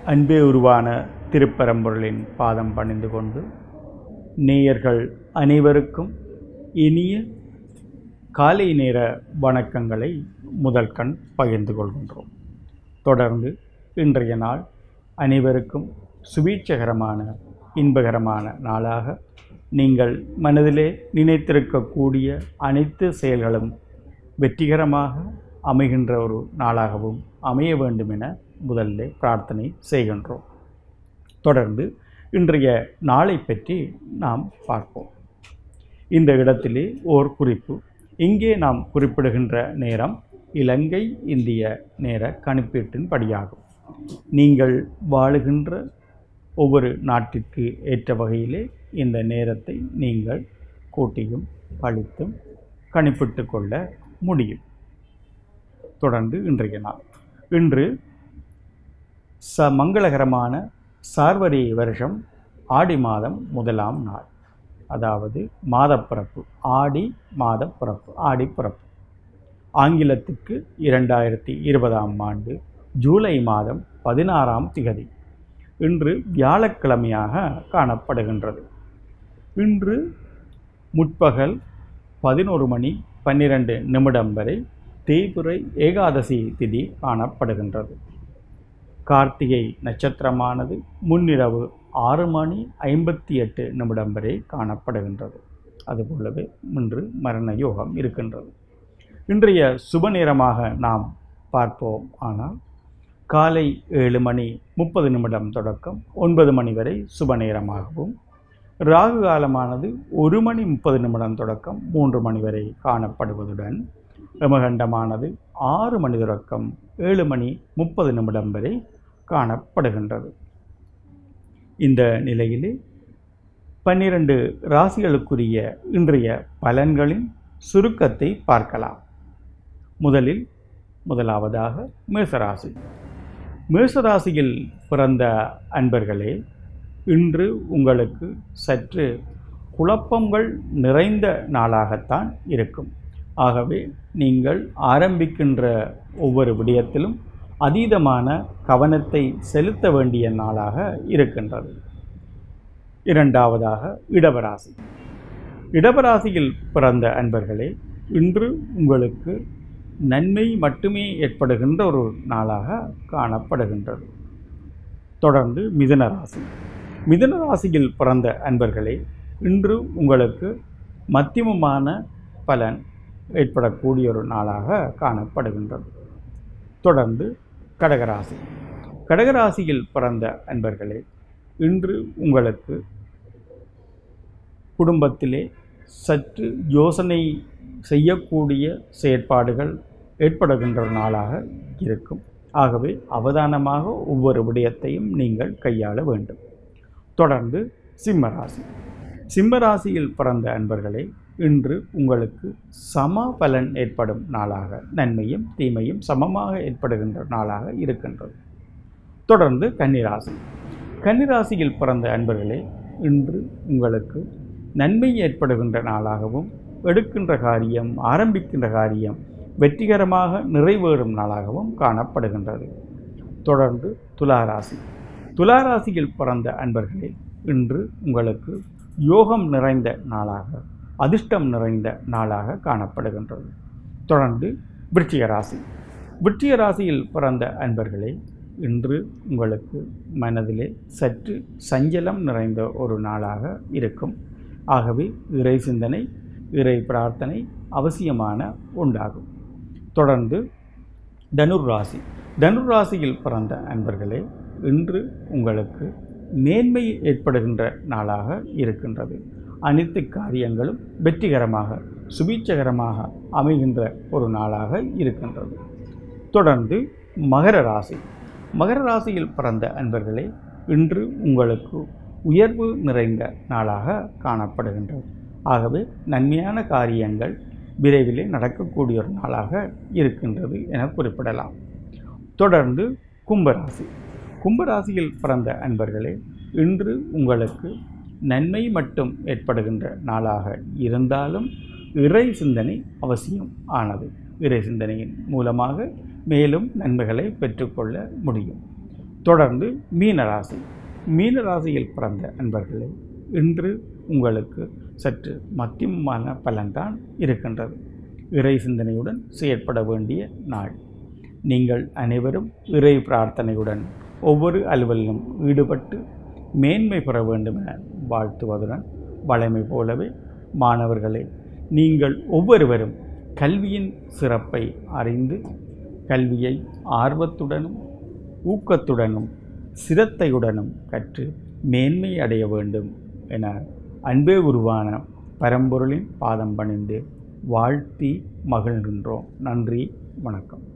அன்பே உருவான திருப்பரம்பொருளின் பாதம் பணிந்து கொண்டு நேயர்கள் அனைவருக்கும் இனிய காலை நேர வணக்கங்களை முதல் கண் பகிர்ந்து கொள்கின்றோம். தொடர்ந்து இன்றைய நாள் அனைவருக்கும் சுபீட்சகரமான இன்பகரமான நாளாக நீங்கள் மனதிலே நினைத்திருக்கக்கூடிய அனைத்து செயல்களும் வெற்றிகரமாக அமைகின்ற ஒரு நாளாகவும் அமைய வேண்டும் என முதலில் பிரார்த்தனை செய்கின்றோம். தொடர்ந்து இன்றைய நாளை பற்றி நாம் பார்ப்போம். இந்த இடத்திலே ஓர் குறிப்பு. இங்கே நாம் குறிப்பிடுகின்ற நேரம் இலங்கை இந்திய நேர கணிப்பீட்டின் படியாகும். நீங்கள் வாழுகின்ற ஒவ்வொரு நாட்டிற்கு ஏற்ற வகையிலே இந்த நேரத்தை நீங்கள் கூட்டியும் கழித்தும் கணிப்பிட்டு கொள்ள முடியும். தொடர்ந்து இன்றைய நாள் இன்று மங்களகரமான சார்வரி வருஷம் ஆடி மாதம் 1ஆம் நாள், அதாவது மாதப்பிறப்பு, ஆடி மாதப்பிறப்பு, ஆடிப்பிறப்பு. ஆங்கிலத்துக்கு 2020ஆம் ஆண்டு ஜூலை மாதம் 16ஆம் திகதி. இன்று வியாழக்கிழமையாக காணப்படுகின்றது. இன்று முற்பகல் 11:12 வரை தேய்பிறை ஏகாதசி திதி காணப்படுகின்றது. கார்த்திகை நட்சத்திரமானது முன்னிரவு 6:58 வரை காணப்படுகின்றது. அதுபோலவே இன்று மரண யோகம் இருக்கின்றது. இன்றைய சுப நேரமாக நாம் பார்ப்போம். ஆனால் காலை 7:30 தொடக்கம் 9 மணி வரை சுப நேரமாகவும், ராகு காலமானது 1:30 தொடக்கம் 3 மணி வரை காணப்படுவதுடன் யமகண்டமானது 6 மணி தொடக்கம் 7:30 வரை காணப்படுகின்றது. இந்த நிலையிலே 12 ராசிகளுக்குரிய இன்றைய பலன்களின் சுருக்கத்தை பார்க்கலாம். முதலாவதாக மேசராசி. மேசராசியில் பிறந்த அன்பர்களே, இன்று உங்களுக்கு சற்று குழப்பங்கள் நிறைந்த நாளாகத்தான் இருக்கும். ஆகவே நீங்கள் ஆரம்பிக்கின்ற ஒவ்வொரு விடயத்திலும் அதீதமான கவனத்தை செலுத்த வேண்டிய நாளாக இருக்கின்றது. இரண்டாவதாக இடபராசி. இடபராசியில் பிறந்த அன்பர்களே, இன்று உங்களுக்கு நன்மை மட்டுமே ஏற்படுகின்ற ஒரு நாளாக காணப்படுகின்றது. தொடர்ந்து மிதுனராசி. மிதுனராசியில் பிறந்த அன்பர்களே, இன்று உங்களுக்கு மத்தியமமான பலன் ஏற்படக்கூடிய ஒரு நாளாக காணப்படுகின்றது. தொடர்ந்து கடகராசி. கடகராசியில் பிறந்த அன்பர்களே, இன்று உங்களுக்கு குடும்பத்திலே சற்று யோசனை செய்யக்கூடிய செயற்பாடுகள் ஏற்படுகின்ற நாளாக இருக்கும். ஆகவே அவதானமாக ஒவ்வொரு விடயத்தையும் நீங்கள் கையாள வேண்டும். தொடர்ந்து சிம்மராசி. சிம்மராசியில் பிறந்த அன்பர்களே, இன்று உங்களுக்கு சம பலன் ஏற்படும் நாளாக, நன்மையும் தீமையும் சமமாக ஏற்படுகின்ற நாளாக இருக்கின்றது. தொடர்ந்து கன்னிராசி. கன்னிராசியில் பிறந்த அன்பர்களே, இன்று உங்களுக்கு நன்மை ஏற்படுகின்ற நாளாகவும், எடுக்கின்ற காரியம், ஆரம்பிக்கின்ற காரியம் வெற்றிகரமாக நிறைவேறும் நாளாகவும் காணப்படுகின்றது. தொடர்ந்து துலாராசி. துலாராசியில் பிறந்த அன்பர்களே, இன்று உங்களுக்கு யோகம் நிறைந்த நாளாக, அதிர்ஷ்டம் நிறைந்த நாளாக காணப்படுகின்றது. தொடர்ந்து விருச்சிக ராசி. விருச்சிக ராசியில் பிறந்த அன்பர்களே, இன்று உங்களுக்கு மனதிலே சற்று சஞ்சலம் நிறைந்த ஒரு நாளாக இருக்கும். ஆகவே இறை சிந்தனை, இறை பிரார்த்தனை அவசியமான உண்டாகும். தொடர்ந்து தனுர்ராசி. தனுர்ராசியில் பிறந்த அன்பர்களே, இன்று உங்களுக்கு மேன்மை ஏற்படுகின்ற நாளாக இருக்கின்றது. அனைத்து காரியங்களும் வெற்றிகரமாக சுபீட்சகரமாக அமைகின்ற ஒரு நாளாக இருக்கின்றது. தொடர்ந்து மகர ராசி. மகர ராசியில் பிறந்த அன்பர்களே, இன்று உங்களுக்கு உயர்வு நிறைந்த நாளாக காணப்படுகின்றது. ஆகவே நன்மையான காரியங்கள் விரைவிலே நடக்கக்கூடிய ஒரு நாளாக இருக்கின்றது என குறிப்பிடலாம். தொடர்ந்து கும்பராசி. கும்பராசியில் பிறந்த அன்பர்களே, இன்று உங்களுக்கு நன்மை மட்டும் ஏற்படுகின்ற நாளாக இருந்தாலும் இறை சிந்தனை அவசியம் ஆனது. இறை சிந்தனையின் மூலமாக மேலும் நன்மைகளை பெற்றுக்கொள்ள முடியும். தொடர்ந்து மீனராசி. மீனராசியில் பிறந்த அன்பர்களே, இன்று உங்களுக்கு சற்று மத்தியமான பலன்தான் இருக்கின்றது. இறை சிந்தனையுடன் செயற்பட வேண்டிய நாள். நீங்கள் அனைவரும் இறை பிரார்த்தனையுடன் ஒவ்வொரு அலுவலிலும் ஈடுபட்டு மேன்மை பெற வேண்டும் என வாழ்த்துவதுடன், வழமை போலவே மாணவர்களே, நீங்கள் ஒவ்வொருவரும் கல்வியின் சிறப்பை அறிந்து கல்வியை ஆர்வத்துடனும் ஊக்கத்துடனும் சிரத்தையுடனும் கற்று மேன்மை அடைய வேண்டும் என அன்பே உருவான பரம்பொருளின் பாதம் பணிந்து வாழ்த்தி மகிழ்கின்றோம். நன்றி, வணக்கம்.